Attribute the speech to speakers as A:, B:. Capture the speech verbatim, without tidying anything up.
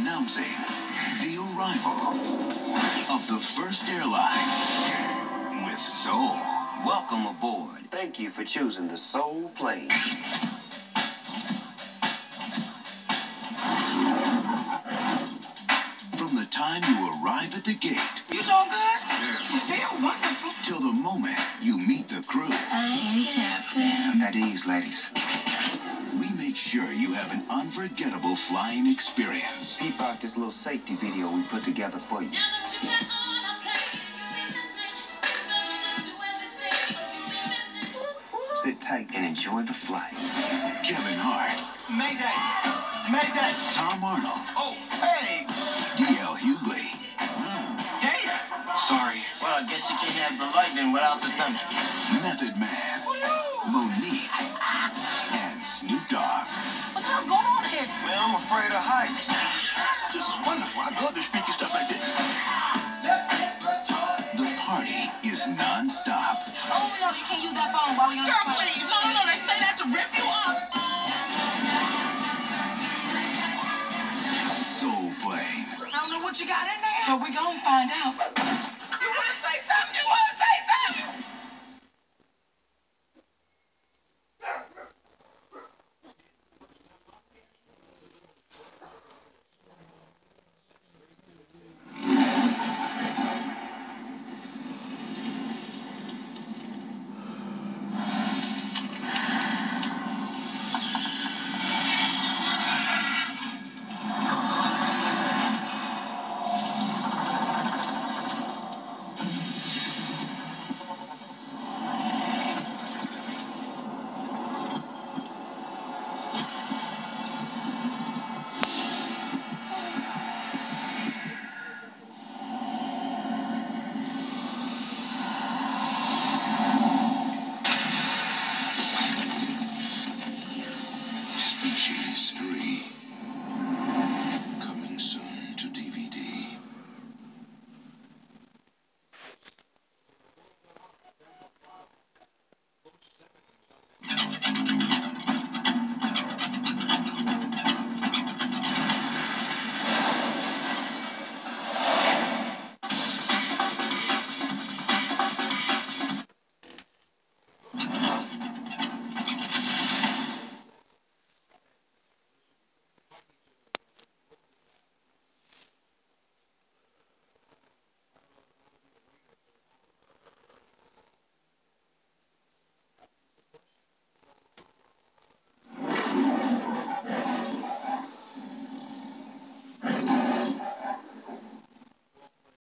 A: Announcing the arrival of the first airline with soul.
B: Welcome aboard. Thank you for choosing the Soul plane.
A: From the time you arrive at the gate.
C: You doing good? Yes. You feel wonderful.
A: Till the moment you meet the crew.
C: I am Captain.
B: At ease, ladies.
A: We make sure you have an unforgettable flying experience.
B: Peep out this little safety video we put together for you. Sit tight and enjoy the flight.
A: Kevin Hart.
C: Mayday. Mayday.
A: Tom Arnold.
C: Oh, hey.
A: D L Hughley.
C: Damn.
B: Sorry.
D: Well, I guess you can't have the lightning without the thunder.
A: Method Man. Monique. And Snoop Dogg.
C: What the hell's going on here?
B: Well, I'm afraid of heights.
C: This is wonderful. I love this freaking